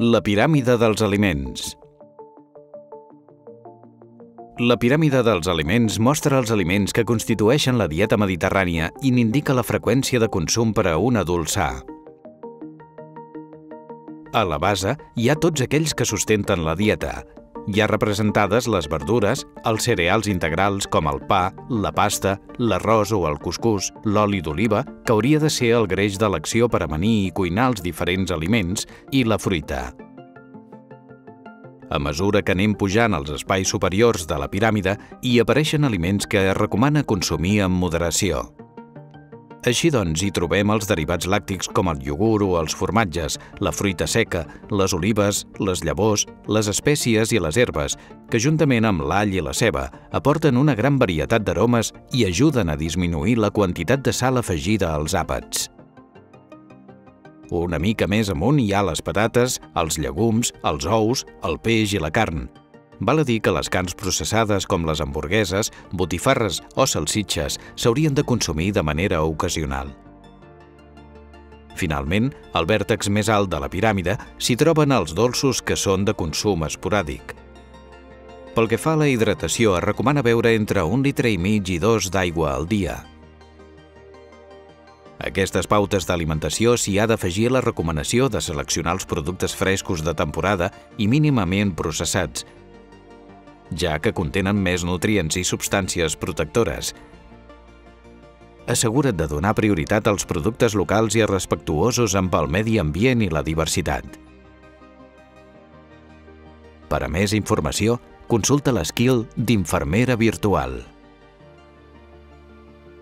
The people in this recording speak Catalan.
La piràmide dels aliments. La piràmide dels aliments mostra els aliments que constitueixen la dieta mediterrània i n'indica la freqüència de consum per a un adult sa. A la base hi ha tots aquells que sustenten la dieta. Hi ha representades les verdures, els cereals integrals com el pa, la pasta, l'arròs o el cuscús, l'oli d'oliva, que hauria de ser el greix d'elecció per amanir i cuinar els diferents aliments, i la fruita. A mesura que anem pujant als espais superiors de la piràmide, hi apareixen aliments que es recomana consumir amb moderació. Així doncs, hi trobem els derivats làctics com el iogurt o els formatges, la fruita seca, les olives, les llavors, les espècies i les herbes, que juntament amb l'all i la ceba aporten una gran varietat d'aromes i ajuden a disminuir la quantitat de sal afegida als àpats. Una mica més amunt hi ha les patates, els llegums, els ous, el peix i la carn. Val a dir que les carns processades com les hamburgueses, botifarres o salsitxes s'haurien de consumir de manera ocasional. Finalment, al vèrtex més alt de la piràmide s'hi troben els dolços que són de consum esporàdic. Pel que fa a la hidratació, es recomana beure entre 1,5 litres i 2 d'aigua al dia. A aquestes pautes d'alimentació s'hi ha d'afegir la recomanació de seleccionar els productes frescos de temporada i mínimament processats, ja que contenen més nutrients i substàncies protectores. Assegura't de donar prioritat als productes locals i respectuosos amb el medi ambient i la diversitat. Per a més informació, consulta l'skill d'infermera virtual.